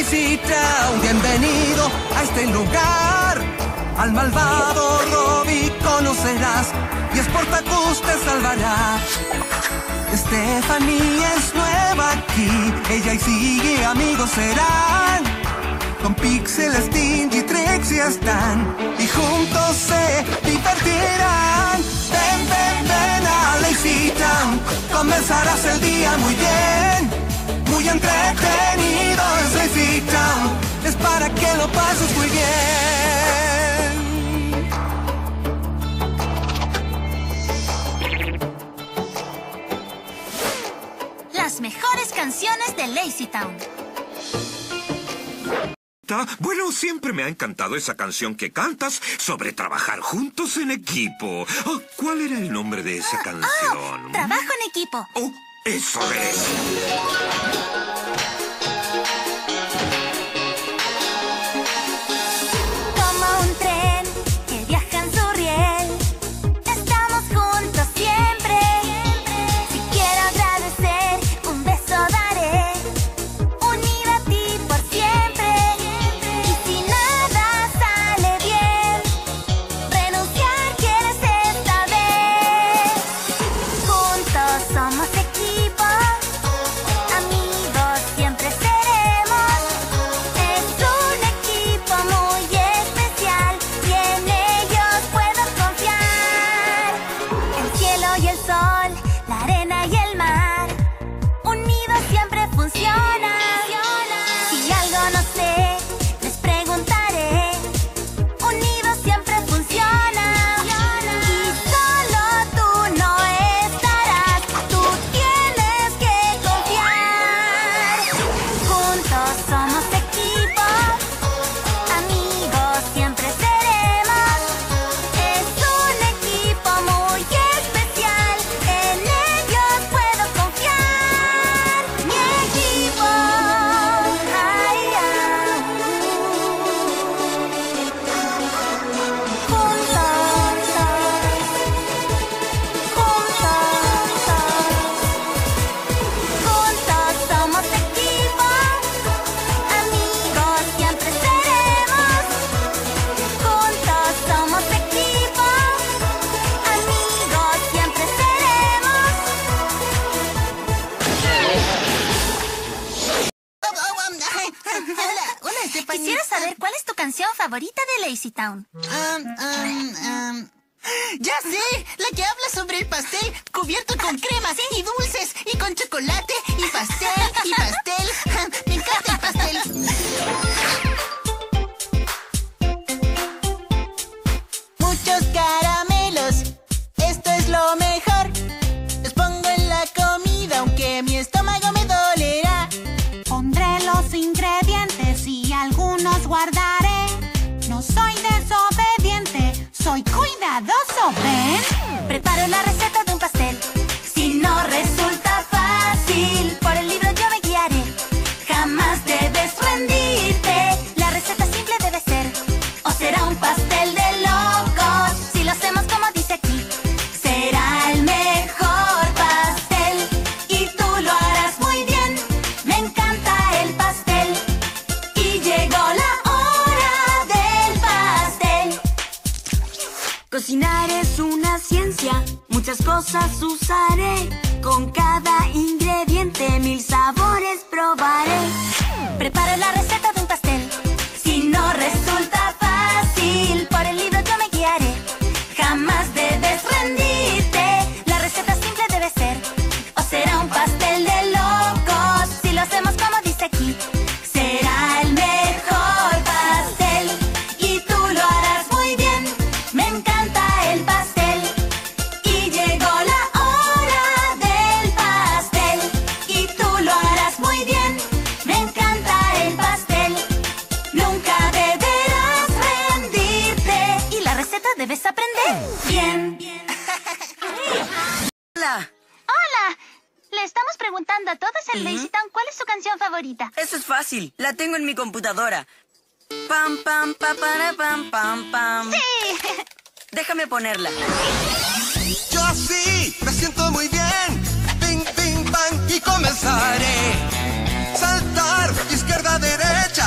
Lazy Town. Bienvenido a este lugar. Al malvado Robbie conocerás y Sportacus te salvará. Stephanie es nueva aquí, ella y Siggy amigos serán. Con Pixel, Stingy y Trixie están y juntos se divertirán. Ven, ven, ven a Lazy Town, comenzarás el día muy bien. Muy entretenido es Lazy Town, es para que lo pases muy bien. Las mejores canciones de Lazy Town. Bueno, siempre me ha encantado esa canción que cantas sobre trabajar juntos en equipo. Oh, ¿cuál era el nombre de esa canción? Trabajo en equipo. Oh, eso es. Como un tren que viaja en su riel, estamos juntos siempre. Si quiero agradecer, un beso daré, unido a ti por siempre. Y si nada sale bien, renunciar quieres esta vez. Juntos somos equipo, amigos siempre seremos. Es un equipo muy especial y en ellos puedo confiar. El cielo y el sol, la arena y el mar, unidos siempre funciona. Si algo no sé, les preguntaré. Unidos siempre funciona. Y solo tú no estarás, tú tienes que confiar. Juntos somos equipo, amigos siempre seremos. Es un equipo muy especial, en ellos puedo confiar. Mi equipo, ay, juntos somos equipo, amigos siempre seremos. Juntos somos equipo, amigos siempre seremos. Quisiera saber cuál es tu canción favorita de Lazy Town. ¡Ya sé! La que habla sobre el pastel cubierto con crema y dulces y con chocolate y pastel y pastel. Me encanta el pastel. Muchos caramelos, esto es lo mejor. Los pongo en la comida aunque mi estómago me dolerá. Pondré los ingredientes y algunos guardaré. No soy desobediente, soy cuidadoso, ¿ven? Preparo la receta de un pastel. Si no resulta fácil, por el libro yo me guiaré. Jamás debes rendirte, la receta simple debe ser. O será un pastel de locos, si lo hacemos como dice aquí. Será el mejor pastel y tú lo harás muy bien. Me encanta el pastel y llegó la hora del pastel. Cocinar es una ciencia, muchas cosas usaré. Con cada ingrediente 1000 sabores probaré. Preparo la receta de un pastel. Si no resulta fácil, por el libro yo me guiaré. Jamás debes rendirte, la receta simple debe ser. O será un pastel de locos, si lo hacemos como dice aquí. Será el mejor pastel y tú lo harás muy bien. Me encanta el pastel y llegó la hora del pastel y tú lo harás muy bien. Me encanta el pastel, nunca deberás rendirte y la receta debes aprender bien. Hola, Hola, le estamos preguntando a todos en Lazy Town cuál es su canción favorita. eso es fácil. La tengo en mi computadora. Pam, pam, pa, para, pam, pam, pam. Sí. Déjame ponerla. Yo sí, me siento muy bien. Ping, ping, pang y comenzaré. Saltar, izquierda, derecha.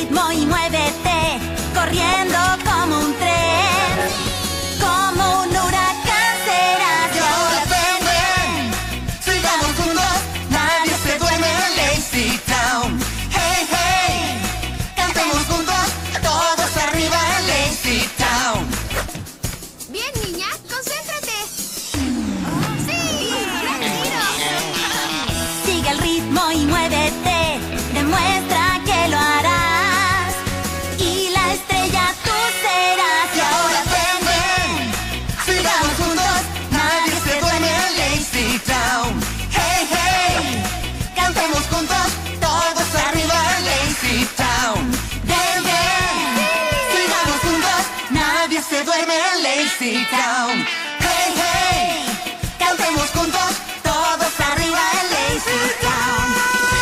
ritmo y muévete, corriendo como un tren, como un huracán serás. Y ahora ven, ven, sigamos juntos, nadie se duerme en Lazy Town. Hey, hey, cantemos juntos, todos arriba en Lazy Town. Bien, niña, concéntrate. ¡Sí! ¡Retiro! Sigue el ritmo y muévete, demuestra que lo harás, y la estrella tú serás. Y ahora ven, ven, sigamos juntos, nadie se duerme en Lazy Town. Hey, hey, cantemos juntos, todos arriba en Lazy Town. Ven, ven, sigamos juntos, nadie se duerme en Lazy Town. Hey, hey, cantemos juntos, todos arriba en Lazy Town.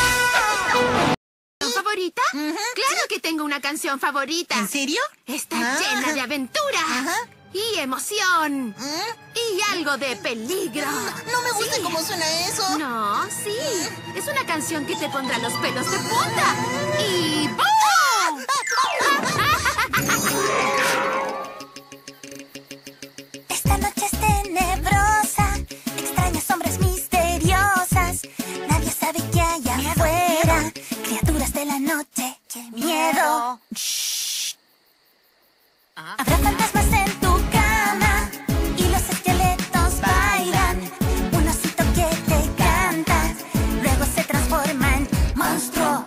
¿Tu favorita? Claro que tengo una canción favorita. ¿En serio? Está llena de aventura. Y emoción. Y algo de peligro. No me gusta Sí. cómo suena eso. No, sí. Es una canción que te pondrá los pelos de punta. Y ¡boom! Esta noche es tenebrosa, extrañas sombras misteriosas, nadie sabe qué hay afuera, criaturas de la noche, qué miedo. Shh. Habrá fantasmas en tu cama y los esqueletos bailan, un osito que te canta, luego se transforma en monstruo.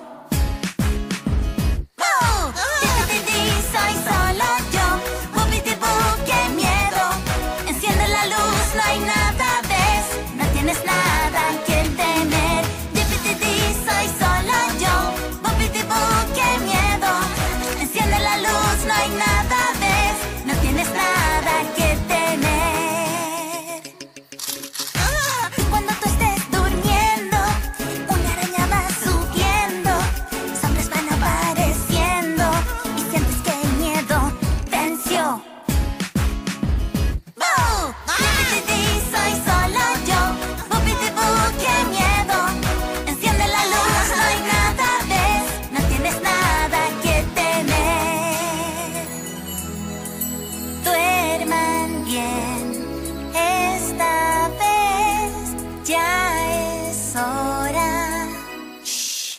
¡Oh! Soy solo yo, Bupiti-boo, qué miedo. Enciende la luz, no hay nada, ves, no tienes nada que temer. Dipiti-di, soy solo yo, Bupiti-boo, qué miedo. Enciende la luz, no hay nada, ves, no tienes nada que temer. Cuando tú estés durmiendo, una araña va subiendo, sombras van apareciendo y sientes que el miedo venció. ¡Boo! Dipiti-di, soy solo yo, Bupiti-boo, qué miedo. Enciende la luz, no hay nada, ves, no tienes nada que temer. Duerman bien, esta vez ya es hora. Shh.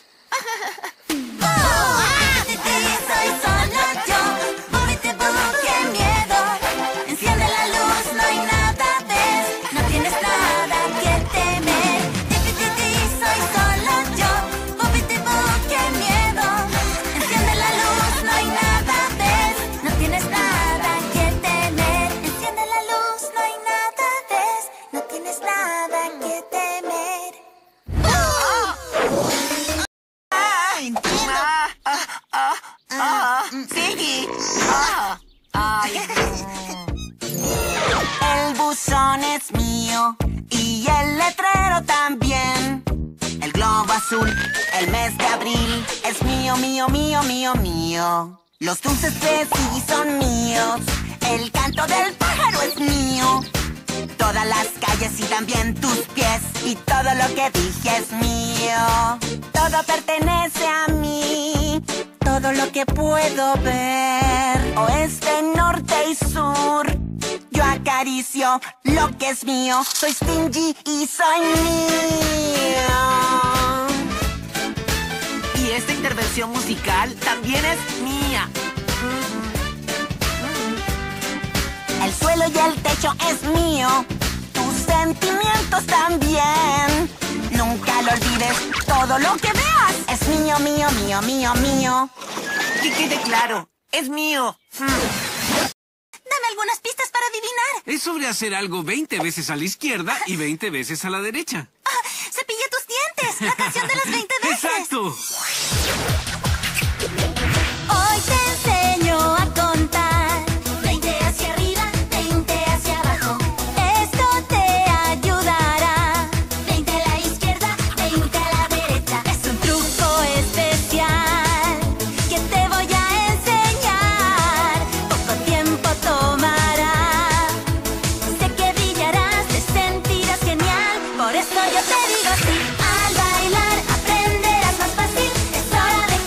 Soy solo yo, Bupiti-boo, qué miedo. Enciende la luz, no hay nada, ves, no tienes nada que temer. Dipiti-di, soy solo yo, Bupiti-boo, qué miedo. Enciende la luz, no hay nada, ves, no tienes nada que temer. Enciende la luz, no hay nada, ves, no tienes nada que temer. Entiendo. Sigue. El buzón es mío y el letrero también. El globo azul, el mes de abril, es mío, mío, mío, mío, mío. Los dulces de sí son míos, el canto del pájaro es mío. Todas las calles y también tus pies, y todo lo que dije es mío. Todo pertenece a mí, todo lo que puedo ver, oeste, norte y sur. Yo acaricio lo que es mío, soy stingy y soy mío. Y esta intervención musical también es mía. El suelo y el techo es mío, tus sentimientos también. Nunca lo olvides, todo lo que veas es mío, mío, mío, mío, mío. Que quede claro, es mío. Dame algunas pistas para adivinar. Es sobre hacer algo 20 veces a la izquierda y 20 veces a la derecha. Cepilla tus dientes, la canción de las 20 veces. ¡Exacto! Hoy te enseño a contar 20 hacia arriba, 20 hacia abajo. Esto te ayudará. 20 a la izquierda, 20 a la derecha. Es un truco especial que te voy a enseñar. Poco tiempo tomará. Sé que brillarás, te sentirás genial. Por eso yo te digo así. Al bailar aprenderás más fácil. Es hora de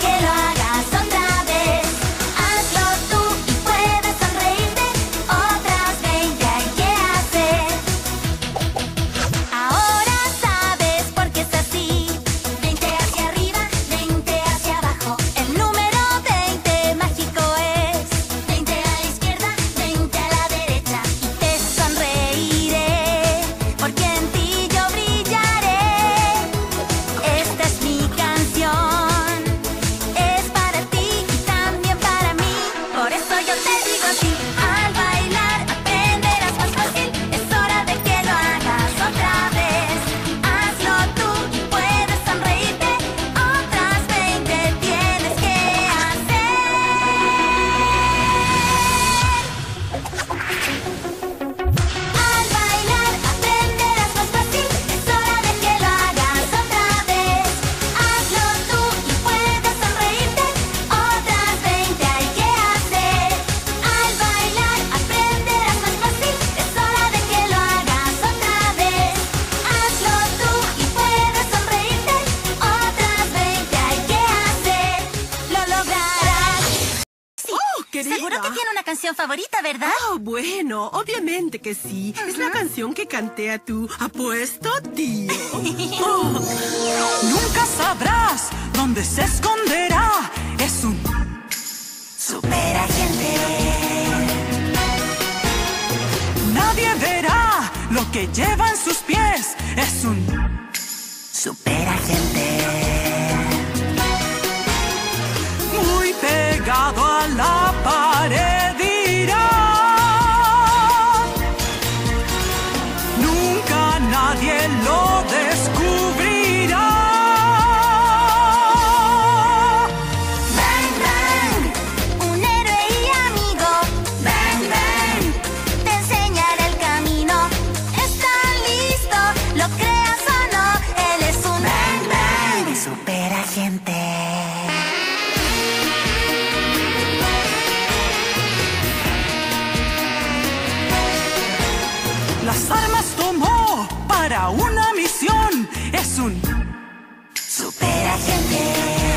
canción favorita, ¿verdad? Oh, bueno, obviamente que sí. Es la canción que canté a tu apuesto tío. Oh. Nunca sabrás dónde se esconderá. Es un superagente. Nadie verá lo que lleva en sus pies. Es un superagente. Muy pegado a la pared irá. Nunca nadie lo descubrirá. Bang, bang, un héroe y amigo. Bang, bang, te enseñará el camino. ¿Está listo? Lo creas o no, él es un bang, bang, superagente. Las armas tomó para una misión. Es un superagente.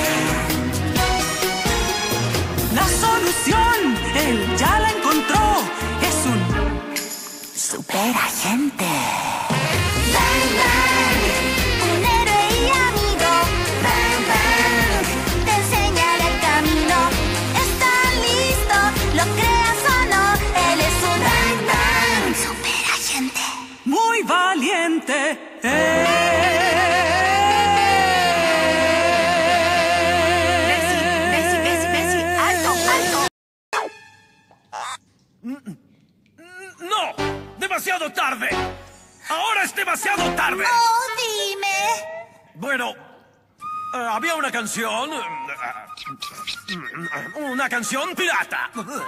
La solución, él ya la encontró. Es un superagente. Bang, bang, un héroe y amigo. Bang, bang, te enseñará el camino. ¿Está listo? Lo creas o no, él es un bang, bang, superagente. muy valiente. Bessie, alto. ¡No! ¡Demasiado tarde! ¡Ahora es demasiado tarde! Oh, dime. Bueno, había una canción... una canción pirata.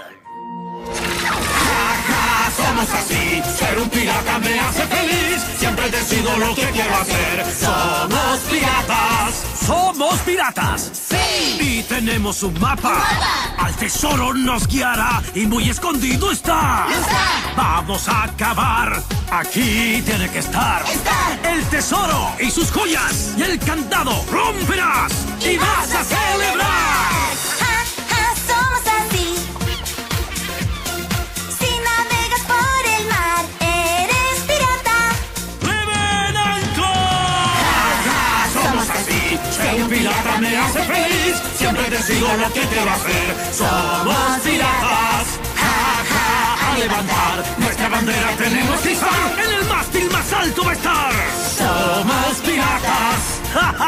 Somos así, ser un pirata me hace feliz. Siempre decido lo que quiero hacer. Somos piratas. ¡Somos piratas! ¡Sí! Y tenemos un mapa. Al tesoro nos guiará y muy escondido está. Vamos a acabar. Aquí tiene que estar. El tesoro y sus joyas. Y el candado romperás. Y vas a celebrar. Somos así. Si navegas por el mar, eres pirata. ¡Leven ancla! Somos así, ser un pirata me hace feliz. Siempre decido lo que quiero hacer. Somos piratas. A levantar nuestra bandera tenemos que izar. En el mástil más alto va a estar. Somos piratas.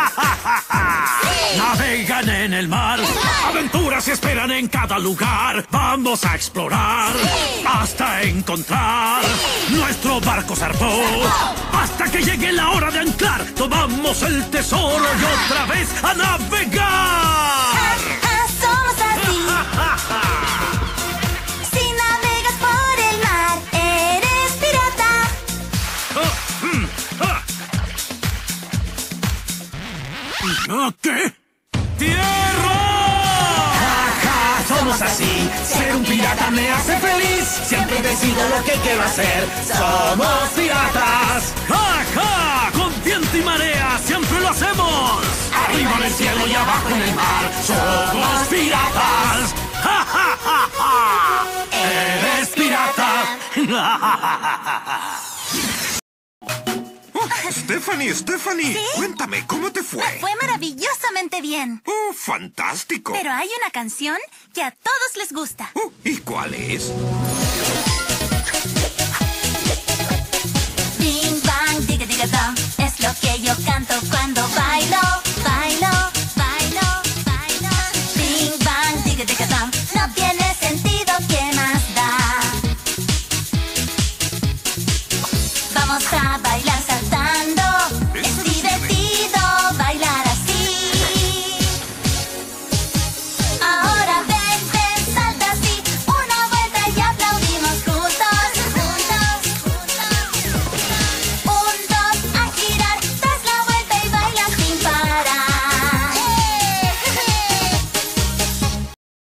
Navegan en el mar. Aventuras se esperan en cada lugar. Vamos a explorar hasta encontrar nuestro barco zarpó. Hasta que llegue la hora de anclar. Tomamos el tesoro y otra vez a navegar. Somos así. Si navegas por el mar, eres pirata. ¿Qué? ¡Tierra! Somos así, ser un pirata me hace feliz. Siempre decido lo que quiero hacer. Somos piratas. ¡Ja! Con viento y marea siempre lo hacemos. Arriba en el cielo y abajo en el mar. Somos piratas. Eres pirata. Stephanie, ¿Sí? cuéntame, ¿cómo te fue? Me fue maravillosamente bien. ¡Oh, fantástico! Pero hay una canción que a todos les gusta. ¿Y cuál es? Bing, bang, diga, diga, dong. Es lo que yo canto cuando bailo, bailo.